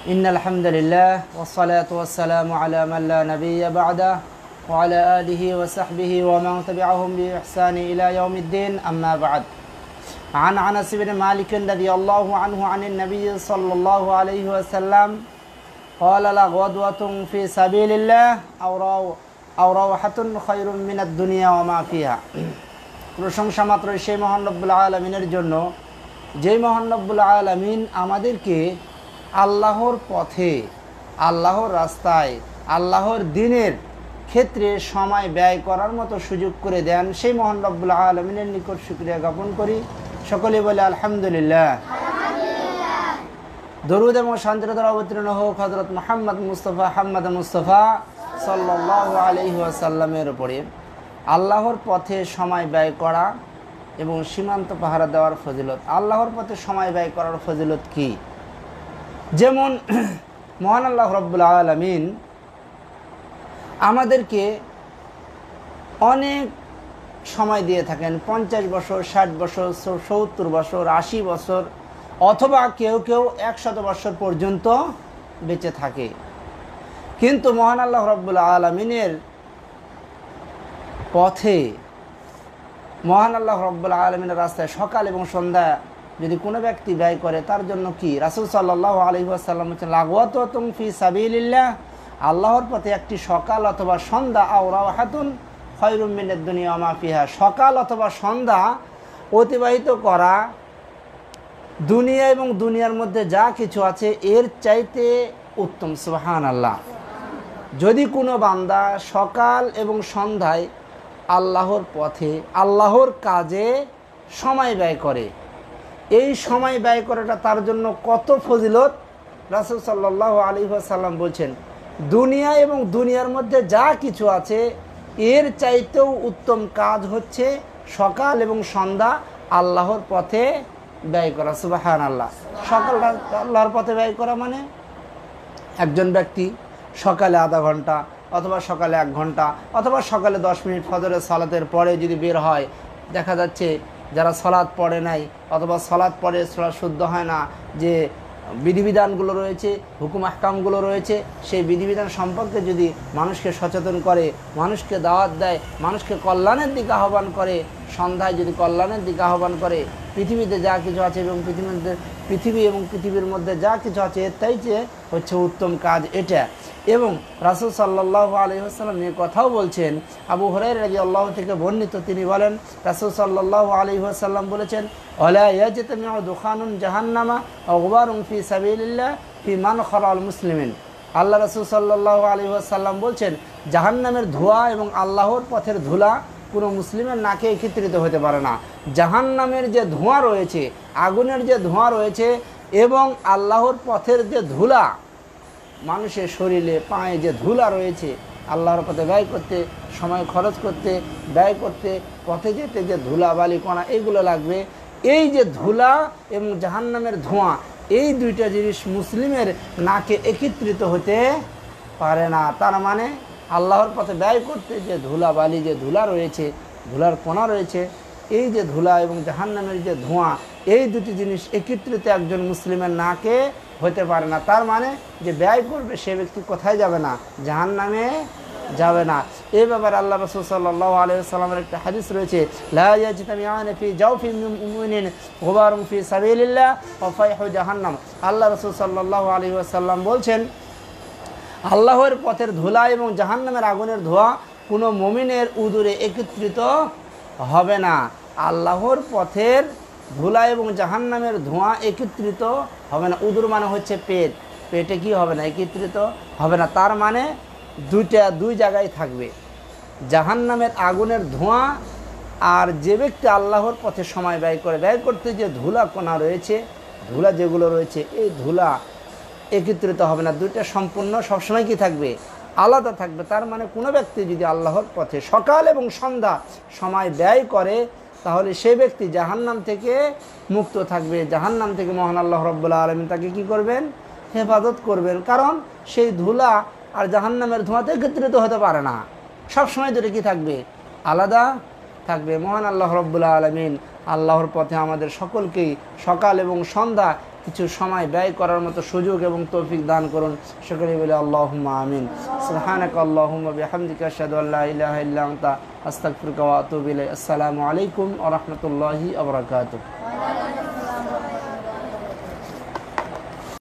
ইন্নাল হামদুলিল্লাহ ওয়াসসালাতু ওয়াসসালামু আলা মান লা নাবিয়্যা বা'দা ওয়া আলা আলিহি ওয়া সাহবিহি ওয়া মান তাবি'আহুম বিইহসানি ইলা ইয়াউমিদ্দিন আম্মা বা'দ। عن أنس بن مالك رضي الله عنه عن النبي صلى الله عليه وسلم قال لغدوة في سبيل الله أو روحة خير من الدنيا وما فيها। প্রশংসা মাত্র সেই মহান রব্বুল আলামিনের জন্য, যেই মহান রব্বুল আলামিন আমাদেরকে আল্লাহর পথে, আল্লাহর রাস্তায়, আল্লাহর দ্বীনের ক্ষেত্রে সময় ব্যয় করার মতো সুযোগ করে দেন, সেই মহান রব্বুল আলামিনের নিকট শুকরিয়া জ্ঞাপন করি। সকলে বলে আলহামদুলিল্লাহ। দরুদ এবং শান্তির দ্বারা অবতীর্ণ হোক হযরত মুহাম্মদ মুস্তাফা সাল্লাল্লাহু আলাইহি ওয়াসাল্লামের উপরে। আল্লাহর পথে সময় ব্যয় করা এবং সীমান্ত পাহারা দেওয়ার ফজিলত। আল্লাহর পথে সময় ব্যয় করার ফজিলত কি? যেমন মহান আল্লাহ রব্বুল আলামিন আমাদেরকে অনেক সময় দিয়ে থাকেন, 50 বছর, 60 বছর, 70 বছর, 80 বছর, অথবা কেউ কেউ 100 বছর পর্যন্ত বেঁচে থাকে। কিন্তু মহান আল্লাহ রব্বুল আলামিনের পথে, মহান আল্লাহ রব্বুল আলামিনের রাস্তায় সকাল এবং সন্ধ্যা যদি কোনো ব্যক্তি ব্যয় করে, তার জন্য কি? রাসূল সাল্লাল্লাহু আলাইহি ওয়াসাল্লাম বলেছেন, লাগওয়াতুন ফি সাবিলিল্লাহ, আল্লাহর পথে একটি সকাল অথবা সন্ধ্যা, আও রাওহাতুন খায়রুম মিনাদ দুনিয়া ওয়া মা ফিহা, সকাল অথবা সন্ধ্যা অতিবাহিত করা দুনিয়া এবং দুনিয়ার মধ্যে যা কিছু আছে এর চাইতে উত্তম। সুবহানাল্লাহ। যদি কোনো বান্দা সকাল এবং সন্ধ্যায় আল্লাহর পথে, আল্লাহর কাজে সময় ব্যয় করে, এই সময় ব্যয় করাটা তার জন্য কত ফজিলত। রাসূল সাল্লাল্লাহু আলাইহি ওয়াসাল্লাম বলছেন, দুনিয়া এবং দুনিয়ার মধ্যে যা কিছু আছে এর চাইতেও উত্তম কাজ হচ্ছে সকাল এবং সন্ধ্যা আল্লাহর পথে ব্যয় করা। সুবহানাল্লাহ। সকালটা আল্লাহর পথে ব্যয় করা মানে একজন ব্যক্তি সকালে আধা ঘন্টা অথবা সকালে 1 ঘন্টা অথবা সকালে 10 মিনিট ফজরের সালাতের পরে যদি বের হয়, দেখা যাচ্ছে যারা সালাত পড়ে নাই অথবা সালাত পড়ে শুদ্ধ হয় না, যে বিধিবিধানগুলো রয়েছে, হুকুম আহকামগুলো রয়েছে, সেই বিধিবিধান সম্পর্কে যদি মানুষকে সচেতন করে, মানুষকে দাওয়াত দেয়, মানুষকে কল্যাণের দিকে আহ্বান করে, সন্ধ্যায় যদি কল্যাণের দিকে আহ্বান করে, পৃথিবীতে যা কিছু আছে এবং পৃথিবীর মধ্যে যা কিছু আছে এর চাইতে হচ্ছে উত্তম কাজ এটা। এবং রাসূল সাল্লাল্লাহু আলাইহি ওয়াসাল্লাম এই কথাও বলছেন, আবু হুরায়রা রাদিয়াল্লাহু থেকে বর্ণিত, তিনি বলেন রাসূল সাল্লাল্লাহু আলাইহি ওয়াসাল্লাম বলেছেন, ওয়ালা ইয়াজতামিউ দুখানুন জাহান্নামা ওয়া গুবারুন ফি সাবিলিল্লাহ ফি মান খালাল মুসলিমিন। আল্লাহ রাসূল সাল্লাল্লাহু আলাইহি ওয়াসাল্লাম বলছেন, জাহান্নামের ধোঁয়া এবং আল্লাহর পথের ধুলা কোনো মুসলিমের নাকে একত্রিত হতে পারে না। জাহান্নামের যে ধোঁয়া রয়েছে, আগুনের যে ধোঁয়া রয়েছে এবং আল্লাহর পথের যে ধুলা, মানুষের শরীরে পায়ে যে ধুলা রয়েছে, আল্লাহর পথে ব্যয় করতে, সময় খরচ করতে, ব্যয় করতে, পথে যেতে যে ধুলা বালি কণা এগুলো লাগবে, এই যে ধুলা এবং জাহান্নামের ধোঁয়া, এই দুইটা জিনিস মুসলিমের নাকে একত্রিত হতে পারে না। তার মানে আল্লাহর পথে ব্যয় করতে যে ধুলা বালি, যে ধুলা রয়েছে, ধুলার কণা রয়েছে, এই যে ধুলা এবং জাহান্নামের যে ধোঁয়া, এই দুটি জিনিস একত্রিত একজন মুসলিমের নাকে হতে পারে না। তার মানে যে ব্যয় করবে সে ব্যক্তি কোথায় যাবে না? জাহান্নামে যাবে না। এই ব্যাপারে আল্লাহ রাসূল সাল্লাল্লাহু আলাইহি ওয়াসাল্লামের একটা হাদিস রয়েছে, লা ইয়াজতামিআনা ফি জাওফি মুমিনিন গুবারুন ফি সাবিলিল্লাহ ওয়া ফাইহু জাহান্নাম। আল্লাহ রাসূল সাল্লাল্লাহু আলাইহি ওয়াসাল্লাম বলছেন, আল্লাহর পথের ধুলা এবং জাহান্নামের আগুনের ধোঁয়া কোনো মুমিনের উদরে একত্রিত হবে না। আল্লাহর পথের ধুলা এবং জাহান্নামের ধোঁয়া একত্রিত হবে না। উদুর মানে হচ্ছে পেট, পেটে কি হবে না? একত্রিত হবে না। তার মানে দুই জায়গায় থাকবে, জাহান্নামের আগুনের ধোঁয়া আর যে ব্যক্তি আল্লাহর পথে সময় ব্যয় করে, ব্যয় করতে যে ধুলা কণা রয়েছে, ধুলা যেগুলো রয়েছে, এই ধুলা একত্রিত হবে না। দুইটা সম্পূর্ণ সবসময় কি থাকবে? আলাদা থাকবে। তার মানে কোনো ব্যক্তি যদি আল্লাহর পথে সকাল এবং সন্ধ্যা সময় ব্যয় করে, তাহলে সেই ব্যক্তি জাহান্নাম থেকে মুক্ত থাকবে। জাহান্নাম থেকে মহান আল্লাহ রাব্বুল আলামিন তাকে কি করবেন? হেফাজত করবেন। কারণ সেই ধুলা আর জাহান্নামের ধোঁয়াতে একত্রিত হতে পারে না, সবসময় দুটো কি থাকবে? আলাদা থাকবে। মহান আল্লাহ রাব্বুল আলামিন আল্লাহর পথে আমাদের সকলকেই সকাল এবং সন্ধ্যা কিছু সময় ব্যয় করার মতো সুযোগ এবং তৌফিক দান করুন। সকলেই বলে আল্লাহুম্মা আমিন। সুবহানাকা আল্লাহুম্মা বিহামদিকা আশহাদু আল্লা ইলাহা ইল্লা আনতা আস্তাগফিরুকা ওয়া আতুবু ইলাইক। আসসালামু আলাইকুম ওয়া রাহমাতুল্লাহি ওয়া বারাকাতুহু।